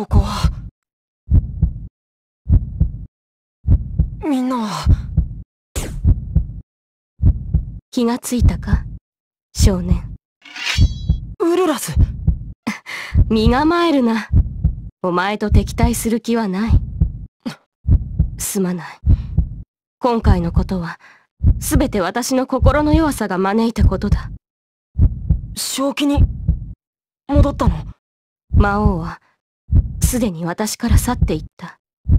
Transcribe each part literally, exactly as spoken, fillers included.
ここは。みんなは。 気がついたか、少年。 ウルラス。 身構えるな。お前と敵対する気はない。すまない。今回のことは、すべて私の心の弱さが招いたことだ。 正気に戻ったの？ 魔王は、すでに私から去っていった。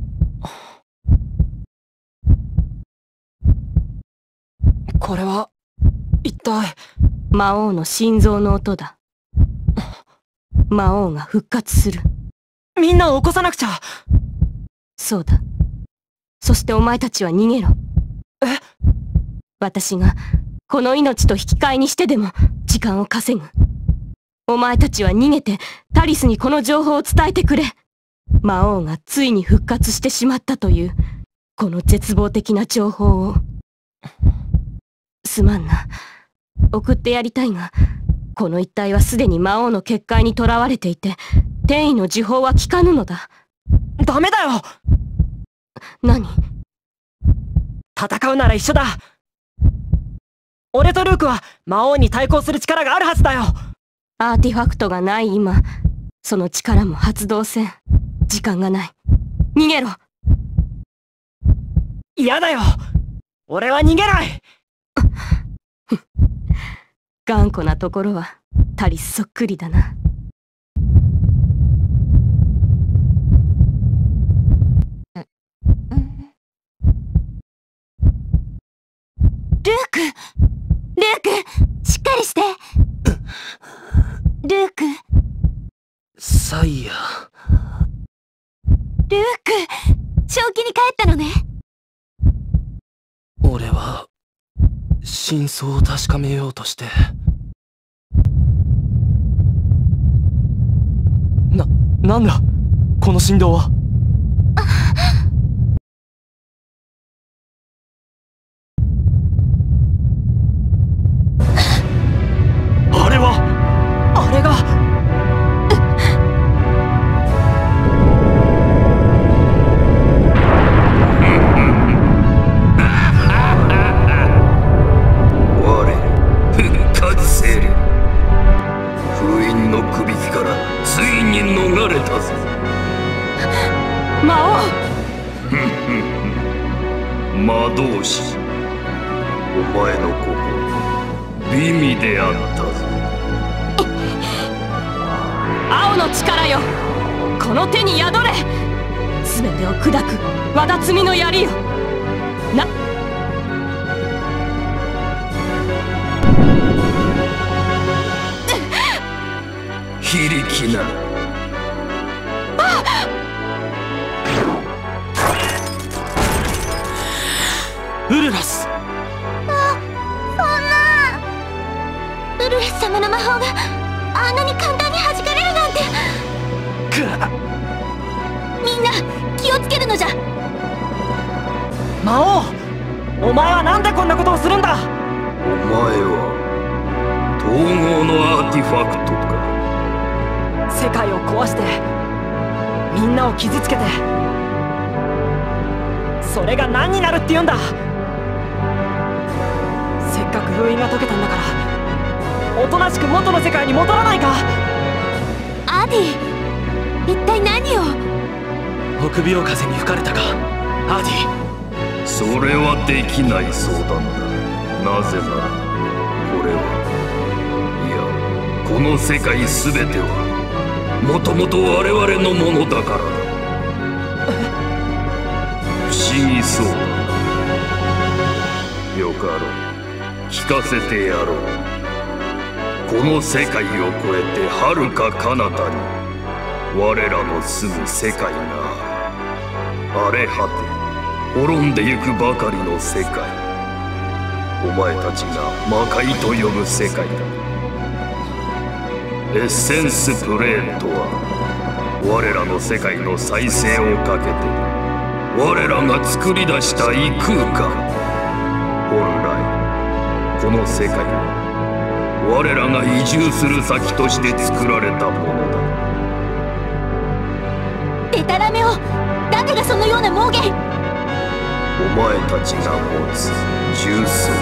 これは、一体。 魔王の心臓の音だ。魔王が復活する。 みんなを起こさなくちゃ。 そうだ。そしてお前たちは逃げろ。 え？ 私が、この命と引き換えにしてでも、時間を稼ぐ。お前たちは逃げて、タリスにこの情報を伝えてくれ。魔王がついに復活してしまったという、この絶望的な情報を。すまんな。送ってやりたいが、この一帯はすでに魔王の結界に囚われていて、転移の呪法は効かぬのだ。 ダメだよ！ 何？ 戦うなら一緒だ。俺とルークは魔王に対抗する力があるはずだよ。 アーティファクトがない今、その力も発動せん。時間がない。逃げろ！ 嫌だよ！俺は逃げない！ 頑固なところはタリスそっくりだな。 ルーク！ルーク！しっかりして！ルーク！ サイヤ。 ルーク！正気に帰ったのね。 俺は真相を確かめようとして。な、なんだこの振動は。あれはあれが魔導士、お前の心美味であったぞ。 青の力よ、この手に宿れ。全てを砕く我が罪の槍よ。な非力な。 ウルラス。 あ、そんな。ウルラス様の魔法があんなに簡単に弾かれるなんて。みんな気をつけるのじゃ。 魔王、お前はなんでこんなことをするんだ。 お前は統合のアーティファクトか。 世界を壊してみんなを傷つけて、それが何になるって言うんだ。せっかく封印が解けたんだから、おとなしく元の世界に戻らないか。 アディ、一体何を。 臆病風に吹かれたか、アディ。 それはできない相談だ。なぜならこれはいやこの世界全てはもともと我々のものだからだ。不思議そうだな。よかろう、聞かせてやろう。この世界を超えて遥か彼方に我らの住む世界がある。荒れ果て滅んでゆくばかりの世界、お前たちが魔界と呼ぶ世界だ。エッセンスプレーンとは我らの世界の再生をかけて我らが作り出した異空間。本来この世界は我らが移住する先として作られたものだ。 タラメを誰がそのような妄言。 お前たちが持つ重数、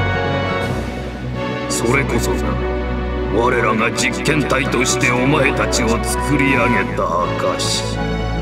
それこそが我らが実験体としてお前たちを作り上げた証。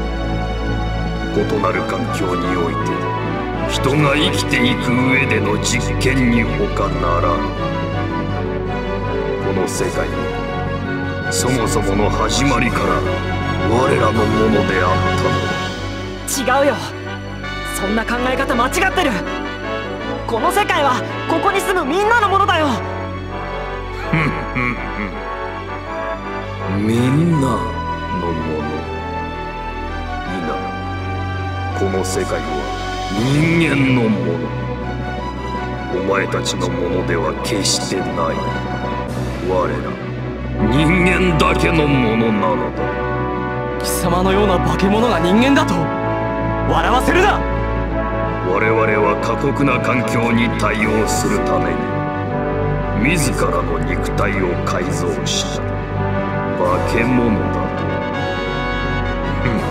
異なる環境において人が生きていく上での実験に他ならぬ。この世界はそもそもの始まりから我らのものであったのだ。 違うよ、そんな考え方間違ってる。この世界はここに住むみんなのものだよ。 ふんふんふん、みんなのもの。いな、この世界は人間のもの。お前たちのものでは決してない。我ら人間だけのものなのだ。 貴様のような化け物が人間だと笑わせるな。 我々は過酷な環境に対応するために自らの肉体を改造した化け物だと。ふん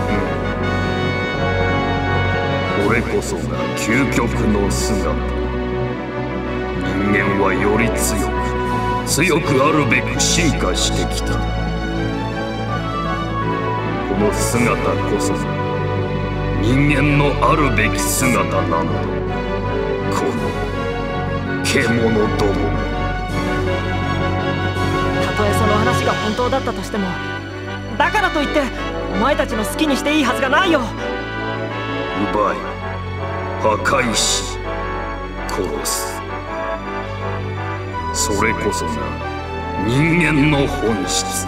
ふん、これこそが究極の姿。人間はより強く強くあるべく進化してきた。この姿こそが人間のあるべき姿なのだ。この獣ども。 たとえその話が本当だったとしても、だからといってお前たちの好きにしていいはずがないよ。 奪い、破壊し、殺す。それこそが人間の本質。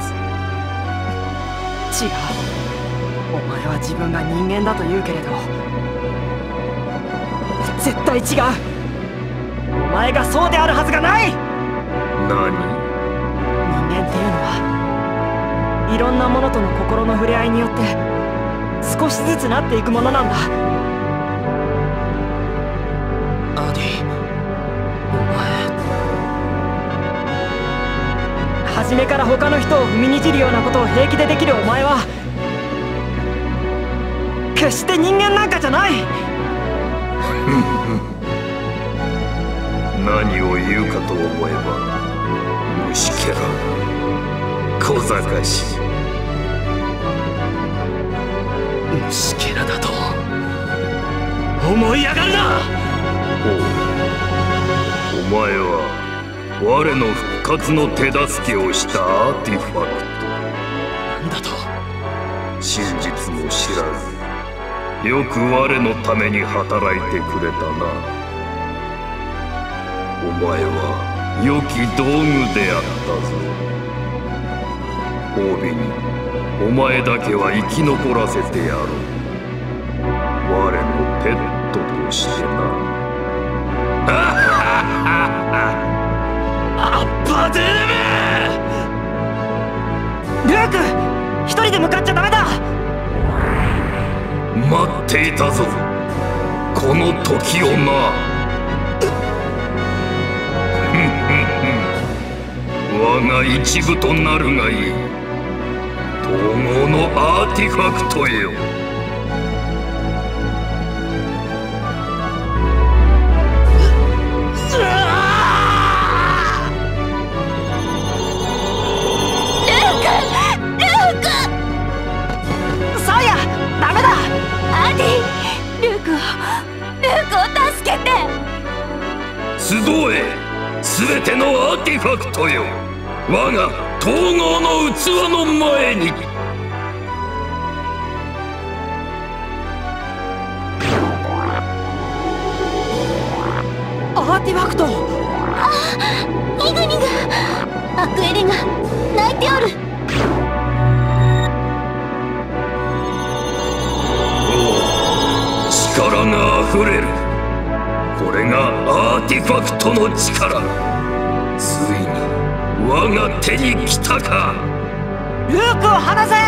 違う、お前は自分が人間だと言うけれど絶対違う。お前がそうであるはずがない。 何？ 人間っていうのはいろんなものとの心の触れ合いによって少しずつなっていくものなんだ。 アディ、お前初めから他の人を踏みにじるようなことを平気でできるお前は決して人間なんかじゃない。 何を言うかと思えば虫けら、小賢しい。 虫けらだと思いやがるな。 おう、お前は我の復活の手助けをしたアーティファクト。 なんだと？ 真実も知らずよく我のために働いてくれたな。お前は良き道具であったぞ。褒美にお前だけは生き残らせてやろう。我のペットとしてな。 アッパデールーク、一人で向かっちゃダメだ。 待っていたぞ、この時をな。我が一部となるがいい。統合のアーティファクトよ。集え、すべてのアーティファクトよ。我が統合の器の前に。 アーティファクト。 あ、イグニが、アクエリが泣いておる。 おお、力があふれる。これがアーティファクトの力。ついに我が手に来たか。 ルークを離せ。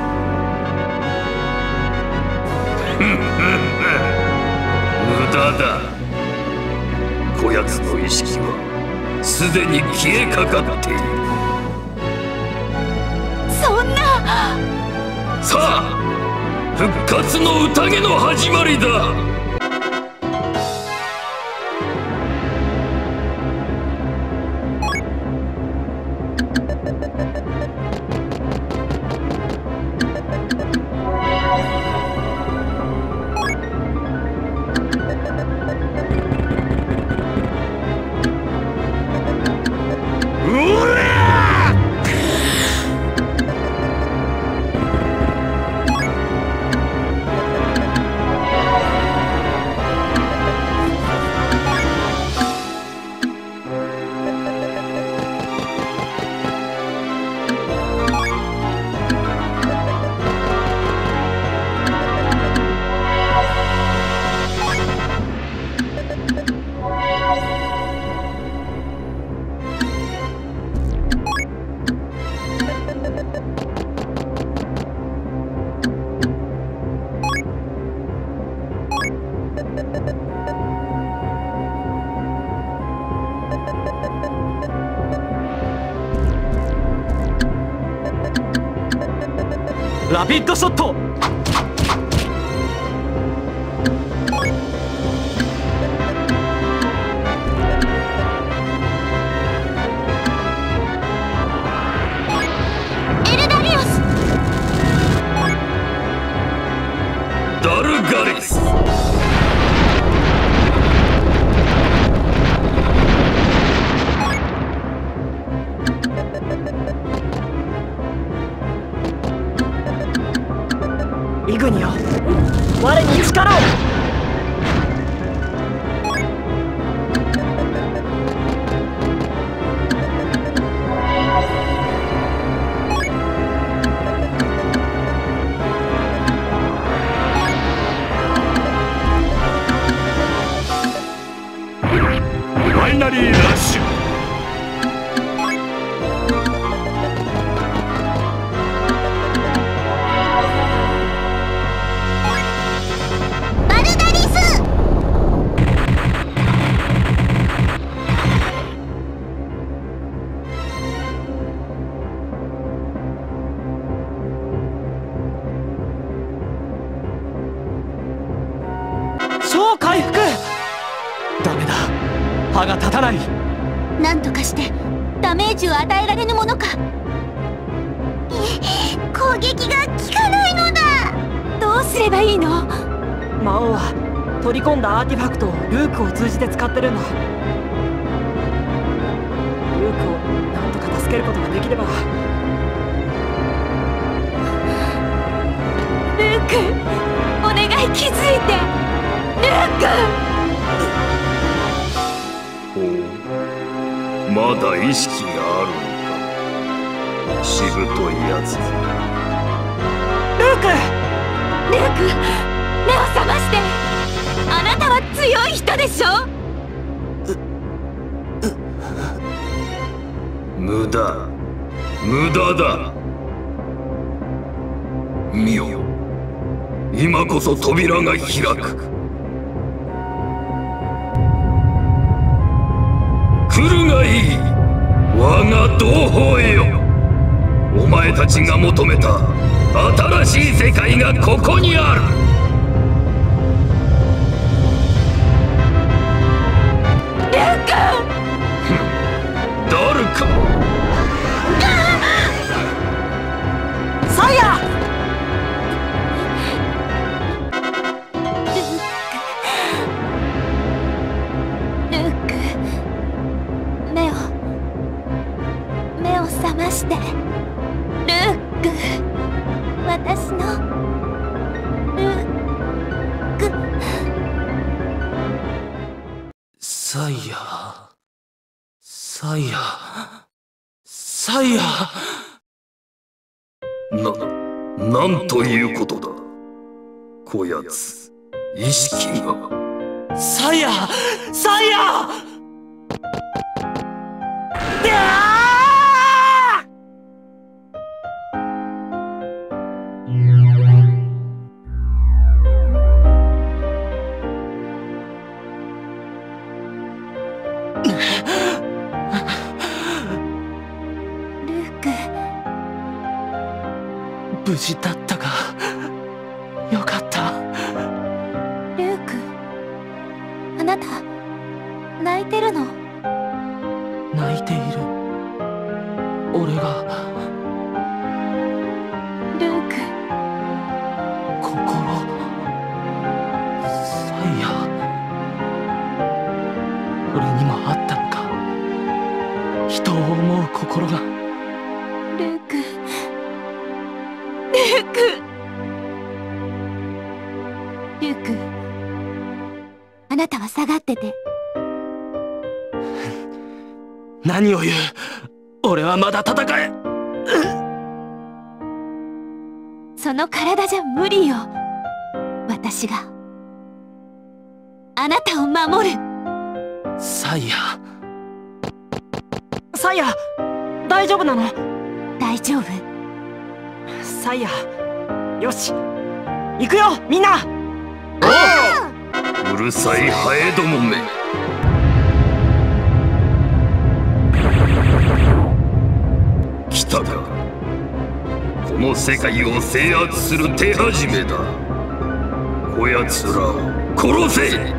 無駄だ。こやつの意識はすでに消えかかっている。 そんな。 さあ、 復活の宴の始まりだ。 ラピッドショット。 エルダリオス。 ダルガリス。 イグニオ、我に力を。 ファイナリーラッシュ。 超回復。 ダメだ、歯が立たない。 なんとかしてダメージを与えられぬものか。攻撃が効かないのだ。どうすればいいの？ 魔王は取り込んだアーティファクトをルークを通じて使ってるんだ。ルークをなんとか助けることができれば。 ルーク、お願い気づいて。ルーク。 ほう、まだ意識があるのか。しぶといやつ。 ルーク。 ルーク、目を覚まして。あなたは強い人でしょ。 無駄、無駄だ。見よ、今こそ扉が開く。来るがいい、我が同胞よ。お前たちが求めた新しい世界がここにある。 ルーク。 ダルカ。 サイヤ。 ルーク、目を目を覚まして。ルーク、私のルーク。 サイヤ、サイヤ、サイヤ。 な、なんということだ。こやつ、意識が。 サイヤ、サイヤ。無事だったか。よルク。ルーク、あなたは下がってて。 何を言う。俺はまだ戦え。 その体じゃ無理よ。私があなたを守る。 サイヤ。 サイヤ、大丈夫なの？ 大丈夫。 サイヤ、よし、行くよみんな。 うるさいハエどもめ。来たか。この世界を制圧する手始めだ。こやつらを殺せ。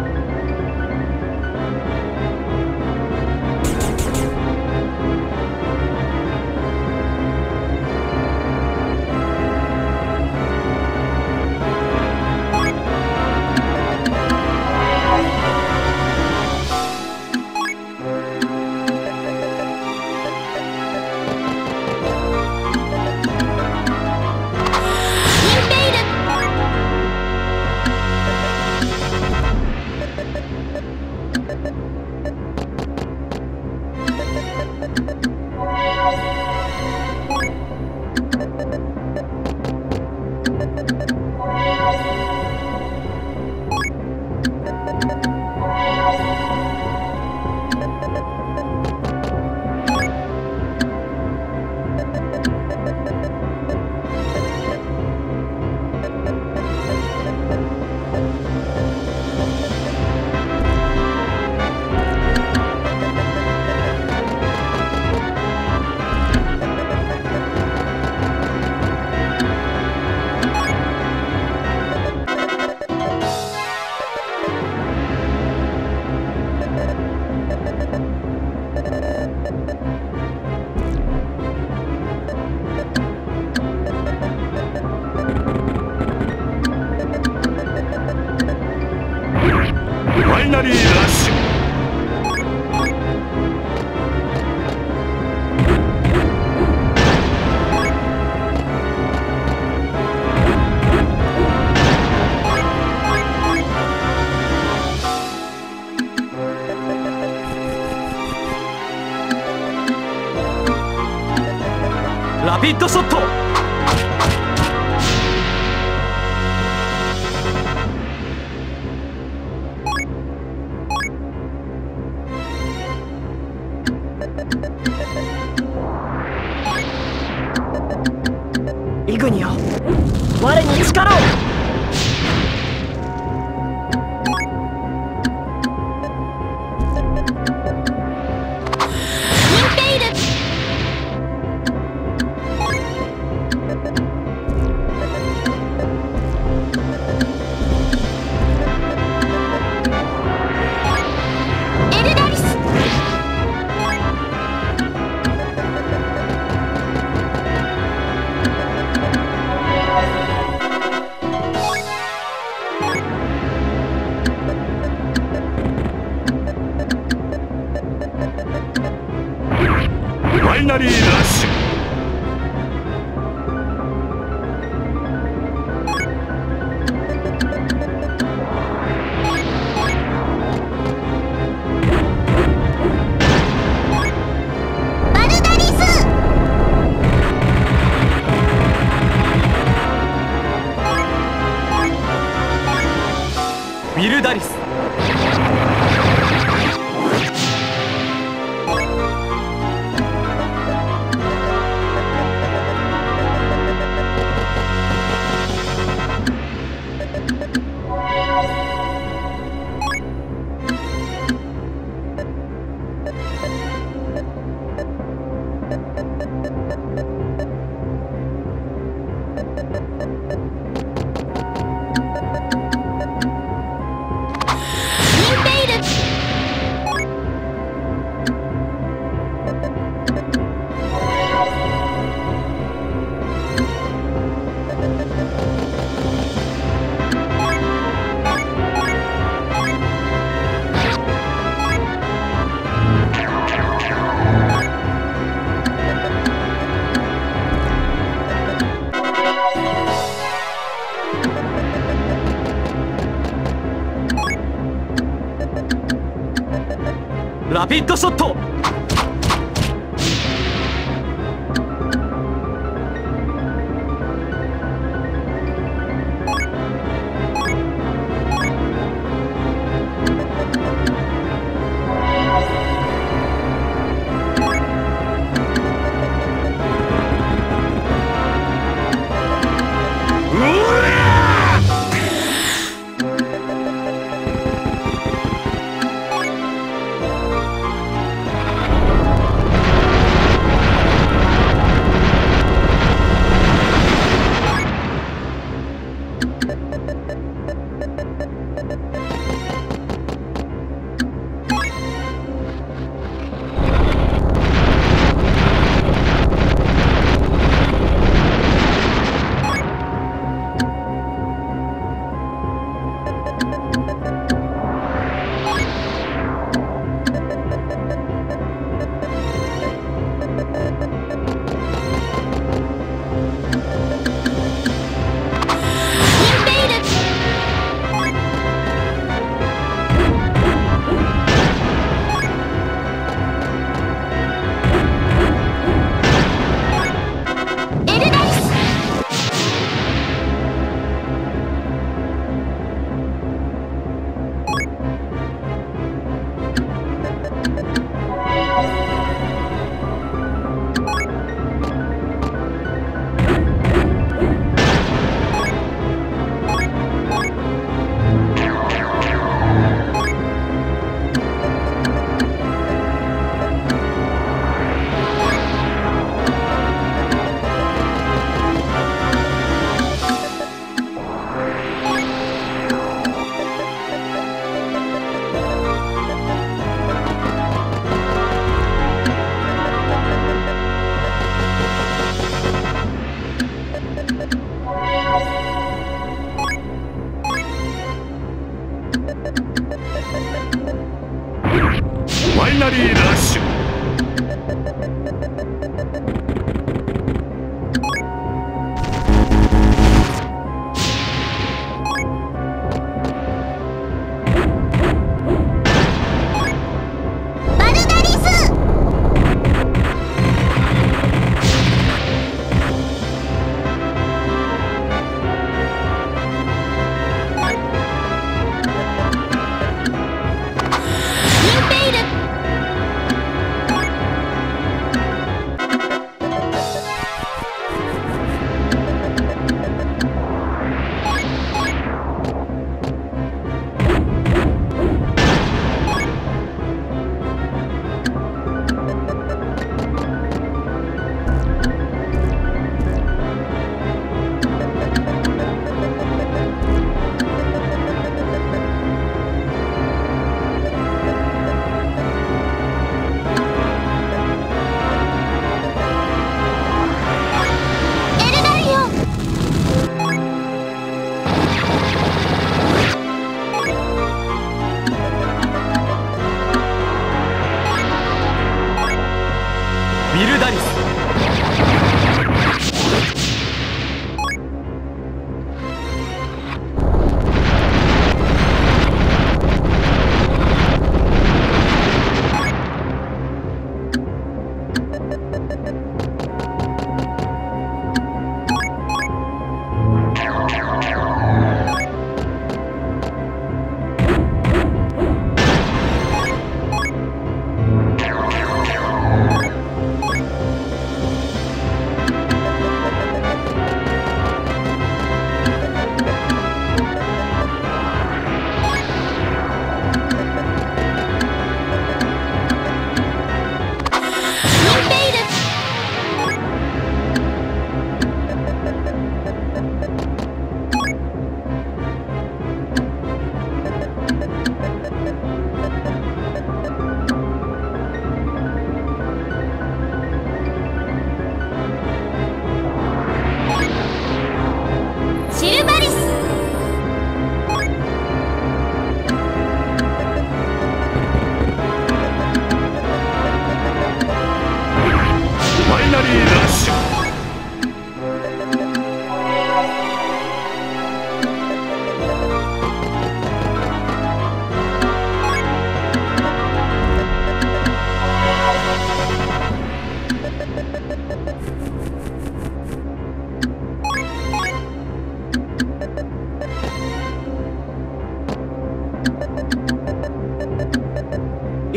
ファイナリーラッシュ。 ラピッドショット。 イグニオ、我に力を。 ラピッドショット。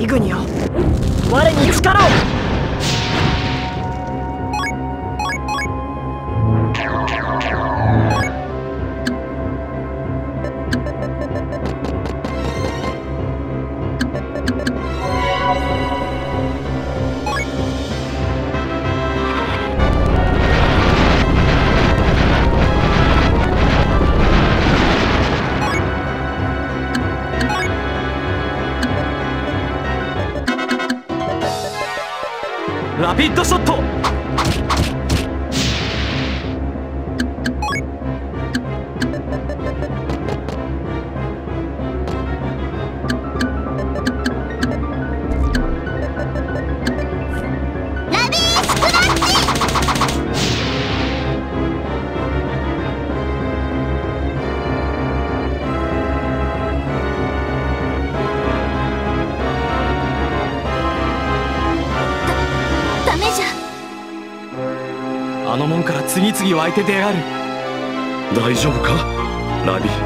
イグニよ、我に力を。 ラピッドショット。 ラビースクラッチ。ダメじゃ。 あの門から次々湧いて出やがる。 大丈夫かラビ。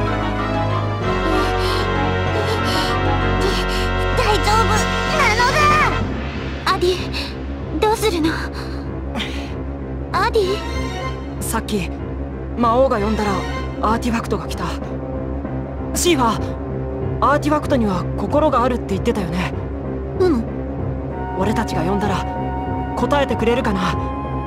大丈夫なのだ。アディ、どうするの？アディ。 さっき魔王が呼んだらアーティファクトが来た。シーファー、アーティファクトには心があるって言ってたよね。 うむ。 俺たちが呼んだら答えてくれるかな。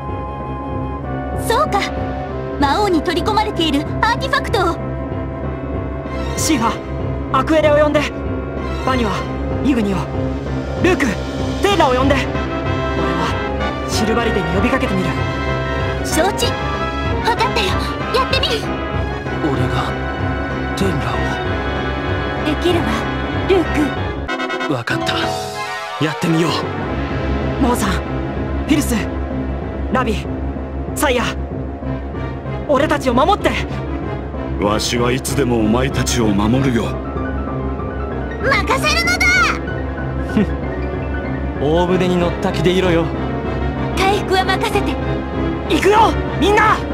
そうか、魔王に取り込まれているアーティファクトを。 シーファー、アクエレを呼んで。バニはイグニを、ルーク、テイラを呼んで。俺はシルバリデに呼びかけてみる。 承知。分かったよ、やってみる。 俺がテンラできるわ、ルーク。 を。分かった、やってみよう。 モーさん、フィルス、ラビ、サイヤ、俺たちを守って。 わしはいつでもお前たちを守るよ。 任せるのだ。 大船に乗った気でいろよ。 回復は任せて。 行くよみんな。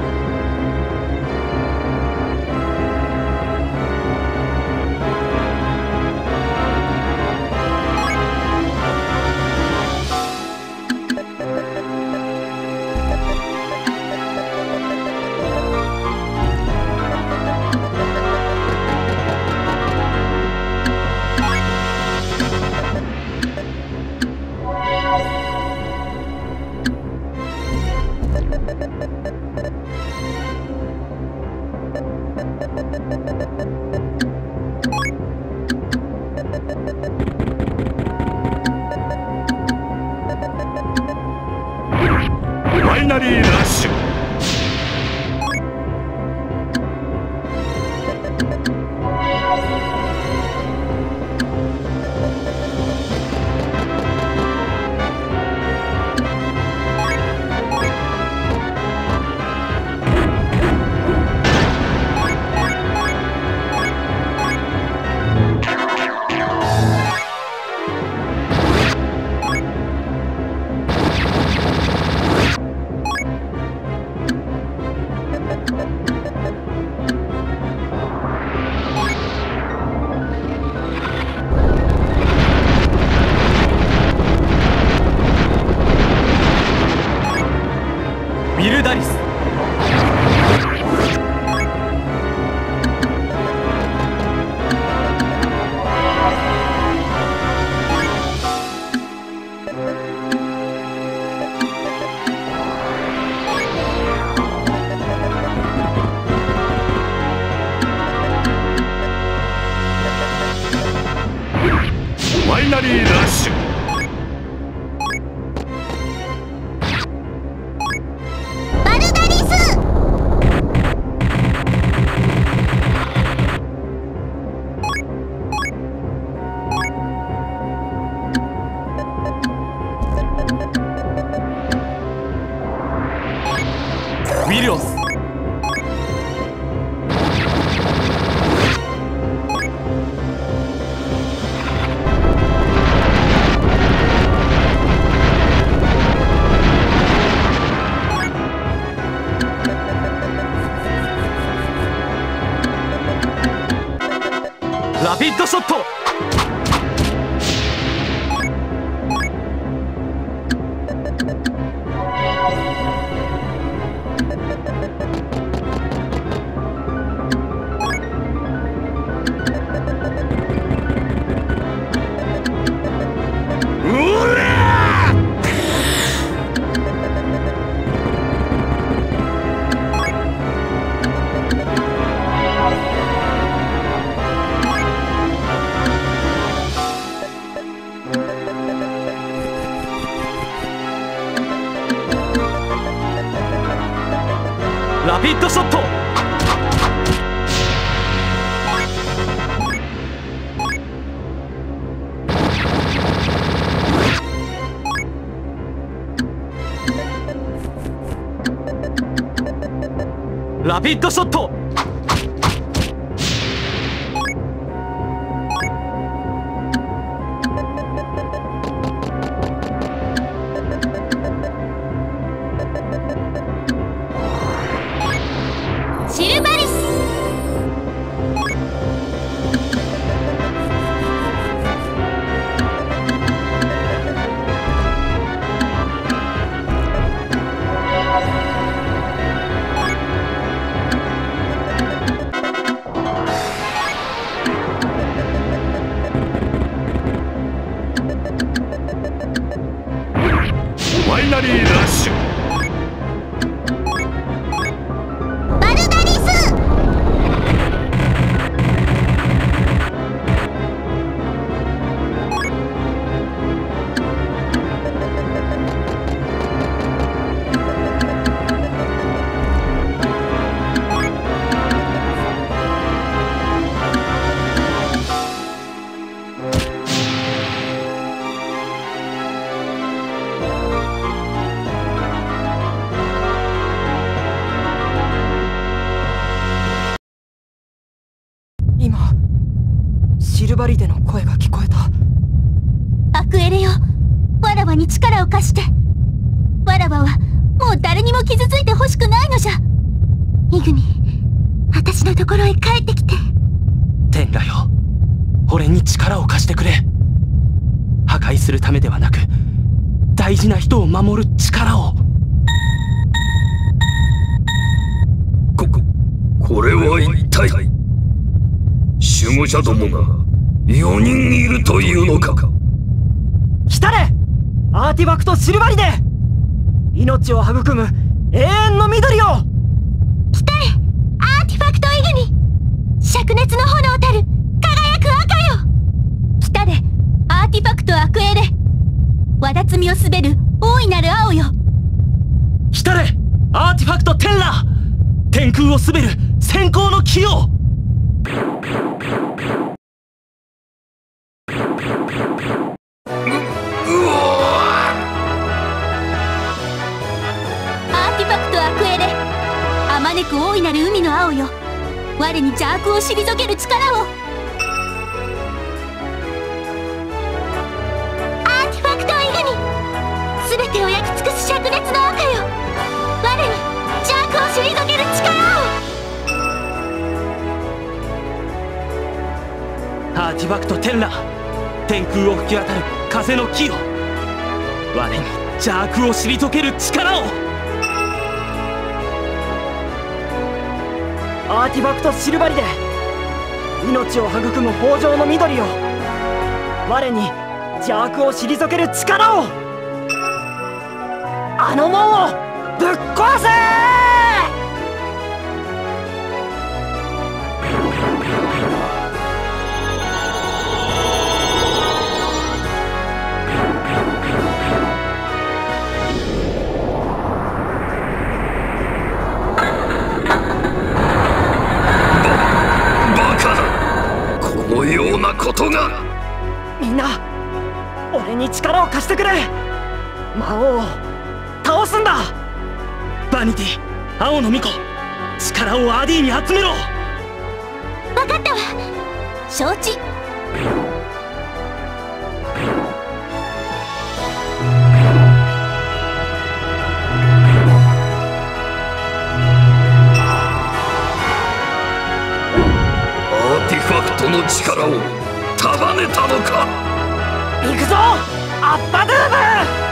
ファイナリーラッシュ。 ビルダリス。 ファイナリーラッシュ。 バルダリス。 ウィルオス。ラピッドショット。 ラピッドショット。ラピッドショット。 シルバリス。 ファイナリーラッシュ。 バルダリス。 今シルバリデの声が聞こえた。 アクエレよ、わらわに力を貸して。わらわはもう誰にも傷ついてほしくないのじゃ。イグニ、私のところへ帰ってきて。 テンラよ、俺に力を貸してくれ。破壊するためではなく、大事な人を守る力を。 こここれは一体。守護者どもがよにんいるというのか。 来たれアーティファクトシルバリデ、命を育む永遠の緑を。 来たれアーティファクトイグニ、灼熱の炎たる輝く赤よ。来たれアーティファクトアクエレ、わだつみを滑る大いなる青よ。 来たれアーティファクトテンラ、天空を滑る閃光の木を。 アーティファクトアクエレ、あまねく大いなる海の青よ。我に邪悪を退ける力を。アーティファクトイグニ、すべてを焼き尽くす灼熱の赤よ。我に邪悪を退ける力を。 アーティファクトテンラ、天空を吹き渡る風の木よ。我に邪悪を退ける力を。 アーティファクトシルバリデ、命を育む豊穣の緑よ。我に邪悪を退ける力を。あの門をぶっ壊せ。 このようなことが。 みんな俺に力を貸してくれ。魔王を倒すんだ。 バニティ、青の巫女、力をアーディに集めろ。 分かったわ、承知。 アーティファクトの力を束ねたのか。 行くぞアッパドゥーム。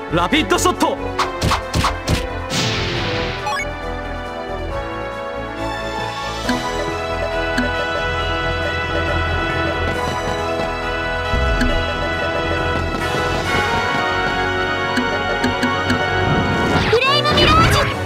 ラピッドショット。 フレイムミラージュ。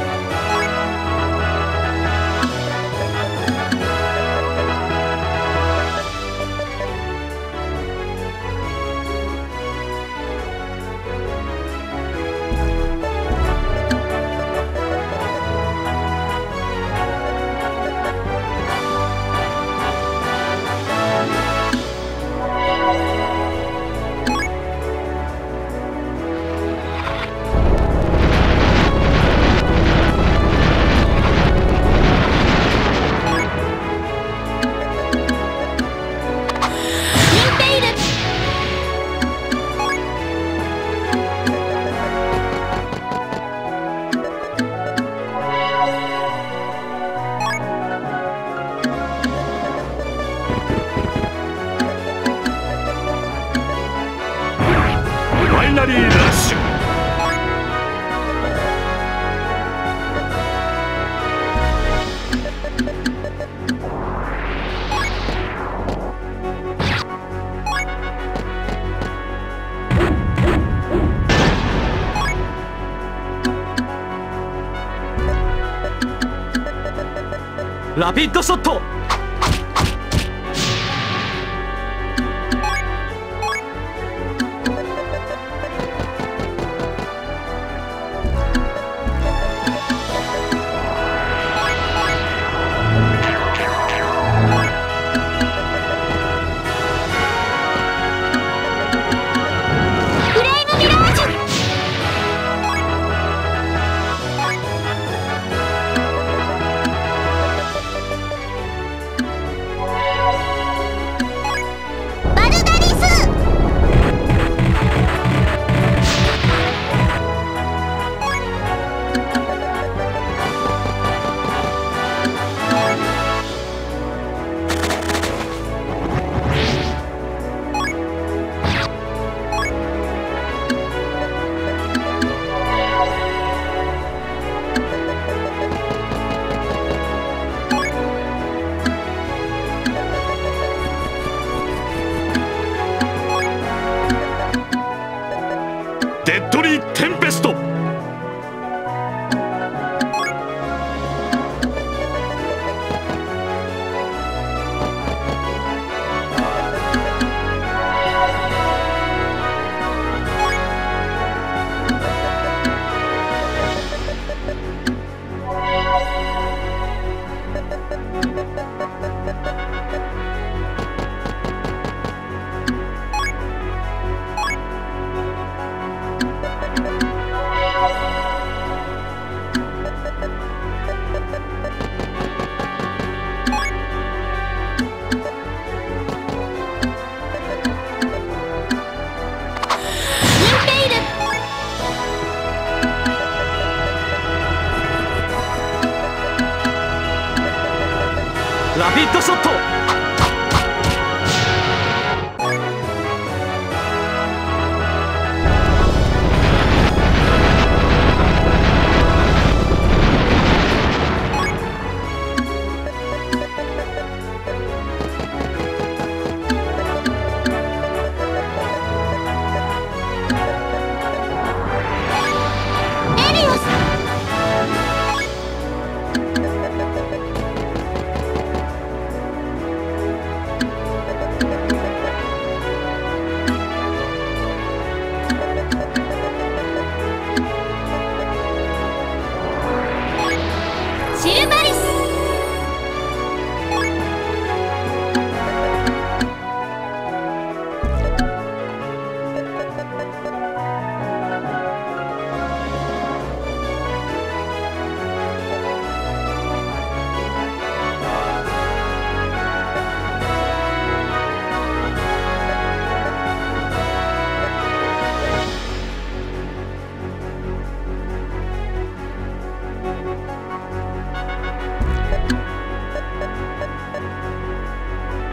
ファイナリーラッシュ。 ラピッドショット。 フレイムミラージュ。バルダリス。 デッドリー・テンペスト。 ラピッドショット。 エリオス。シルバリス。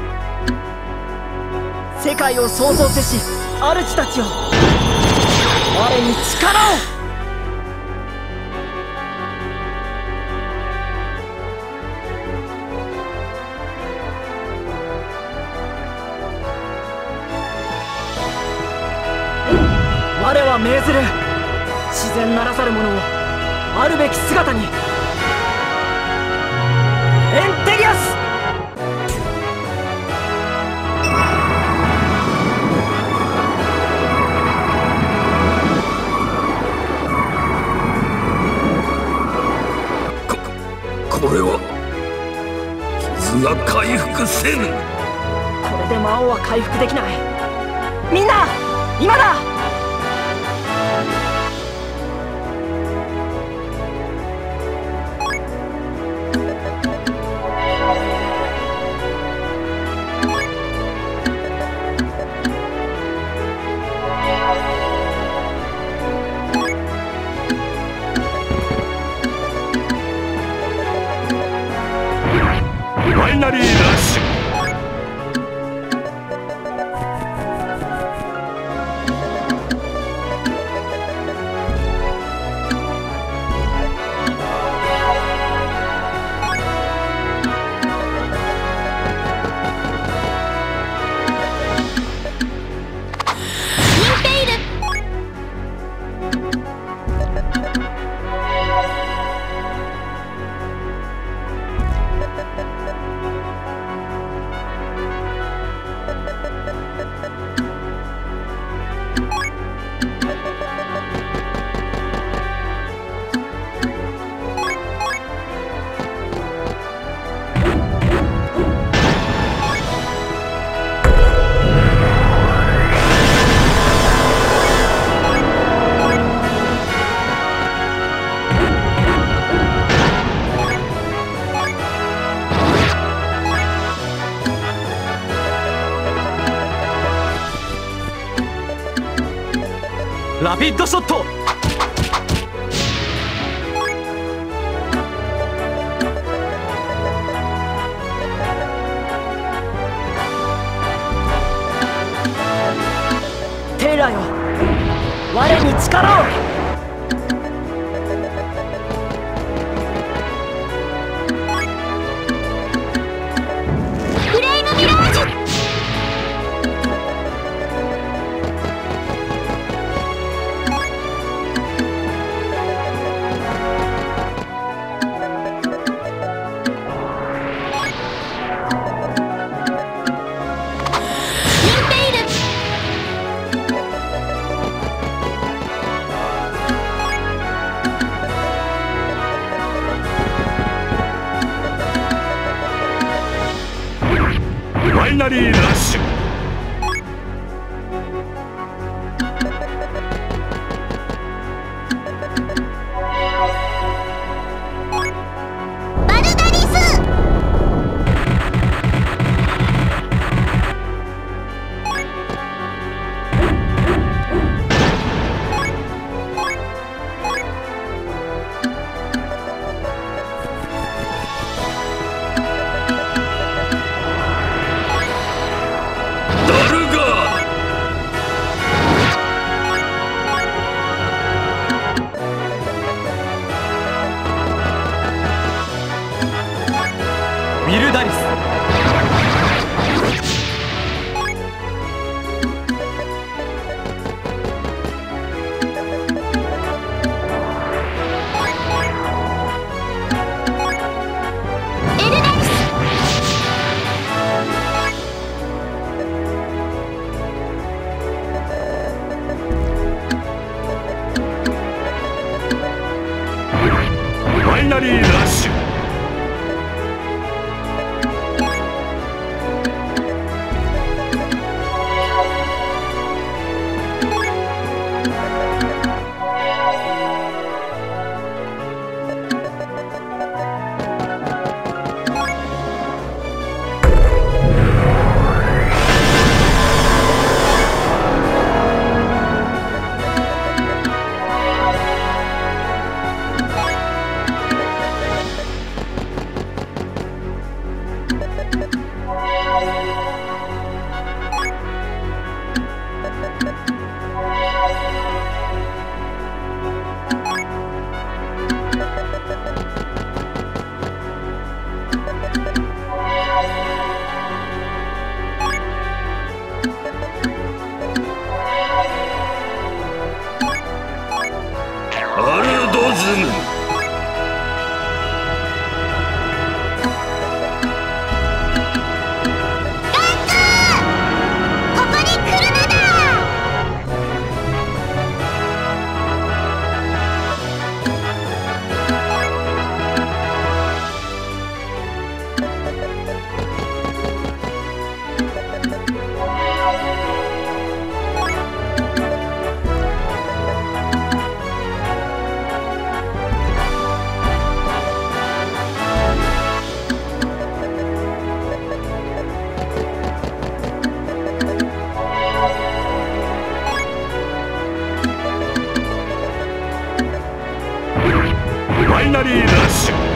世界を創造せし主たちよ、 我に力を。我は命ずる。自然ならざる者をあるべき姿に。エンテリアス。 ここれは傷が回復せぬ。 これで魔王は回復できない。みんな今だ。 ファイナリーラッシュ。 ラピッドショット。 テイラよ、我に力を。 フレイムミラージュ。 ファイナリーラッシュ。 バルダリス。 ウィルダリス。 エルダリス。 ファイナリーラッシュ。 アルドズム。ファイナリーラッシュ。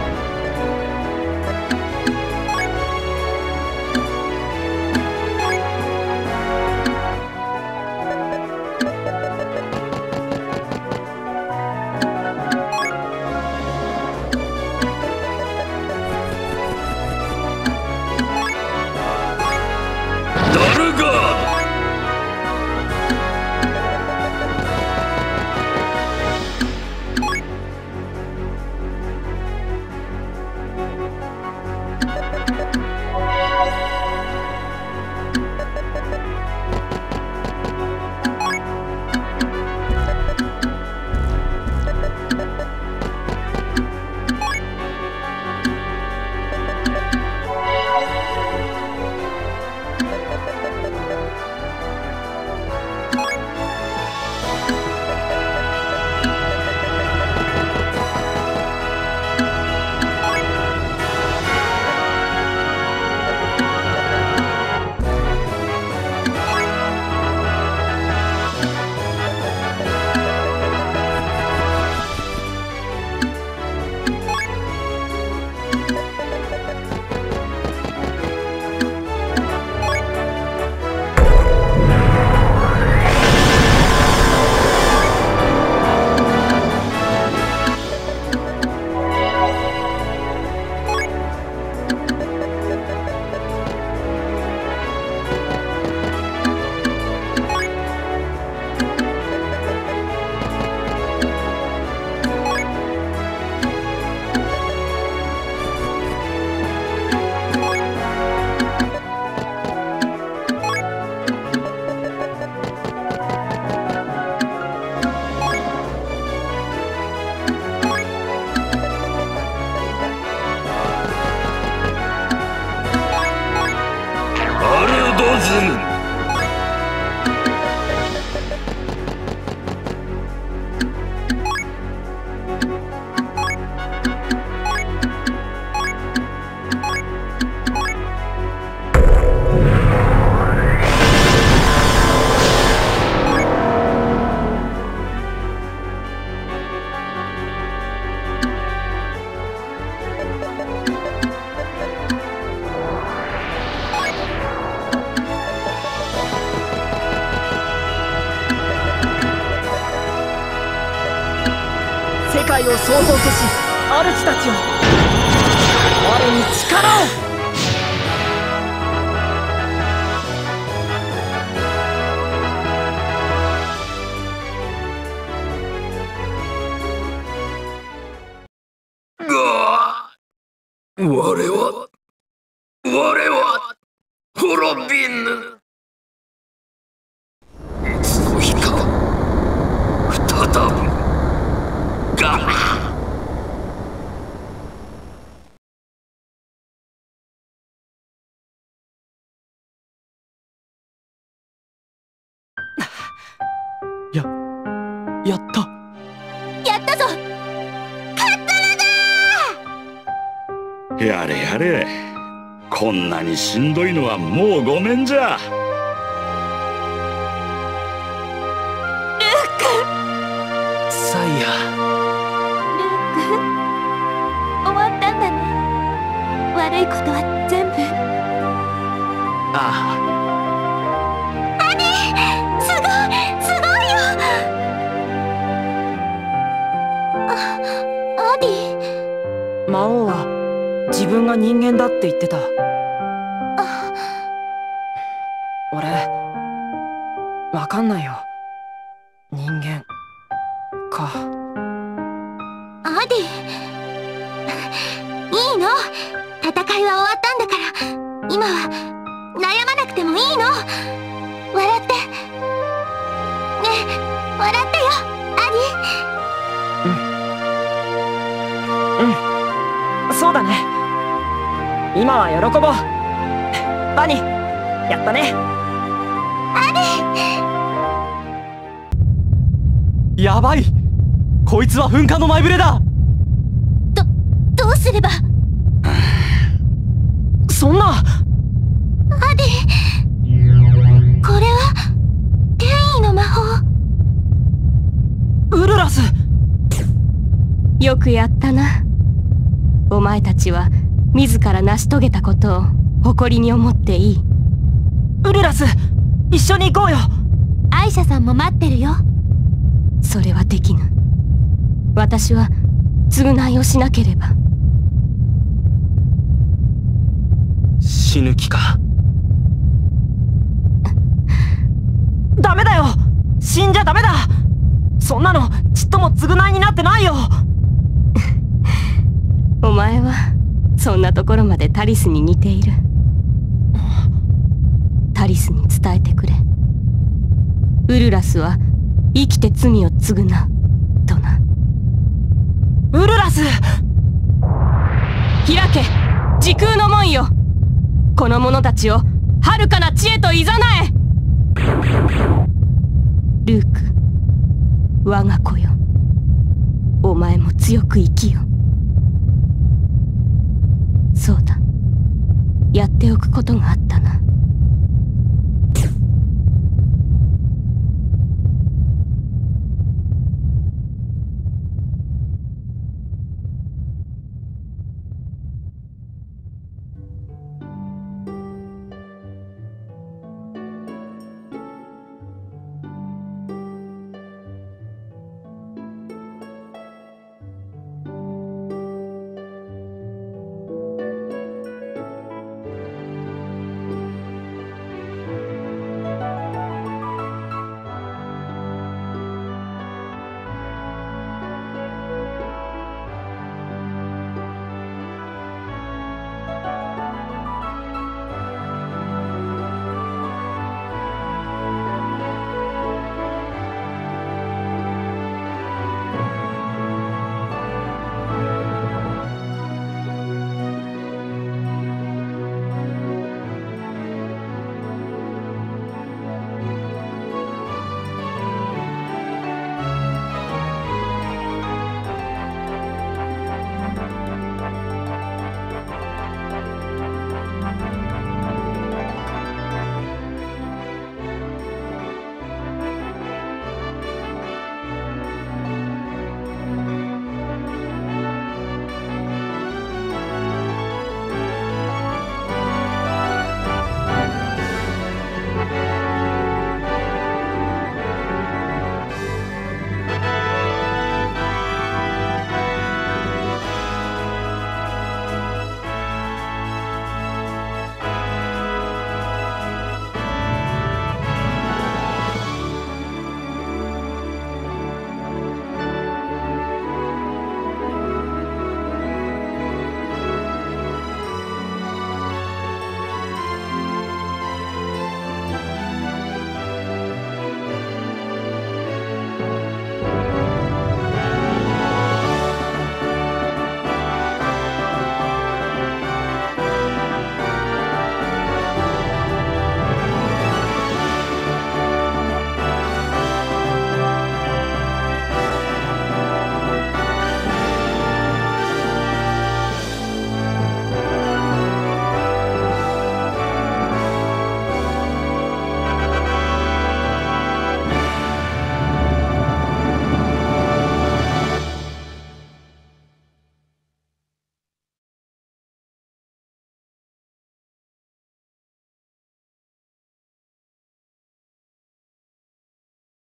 ダルガード。 世界を創造とし、主たちよ、我に力を。 我は我は滅びぬ。いつの日か再ぶガラ。 ややったやったぞ。 やれやれ、こんなにしんどいのはもうごめんじゃ。 ルーク、 サイヤ。 ルーク、終わったんだね。悪いことは全部。 ああ。 兄、すごい、すごいよ。あ、アディ。 魔王は自分が人間だって言ってた。俺わかんないよ。人間か。 ディ、いいの、戦いは終わったんだから、今は悩まなくてもいいの。笑ってねえ、笑ってよアディ。うんうん、そうだね。今は喜ぼう。バニー、やったね。 アディ。 やばい、こいつは噴火の前触れだ。 どどうすれば。 そんな。 アディ、これは転移の魔法。 ウルラス、 よくやったな。お前たちは自ら成し遂げたことを誇りに思っていい。 ウルラス、一緒に行こうよ。 アイシャさんも待ってるよ。 それはできぬ。私は償いをしなければ。 死ぬ気か。 ダメだよ、死んじゃダメだ。そんなのちっとも償いになってないよ。 お前はそんなところまでタリスに似ている。タリスに伝えてくれ。ウルラスは生きて罪を償うとな。 ウルラス、 開け時空の門よ。この者たちを遥かな地へといざなえ。ルーク、我が子よ、お前も強く生きよ。そうだ、やっておくことがあったな。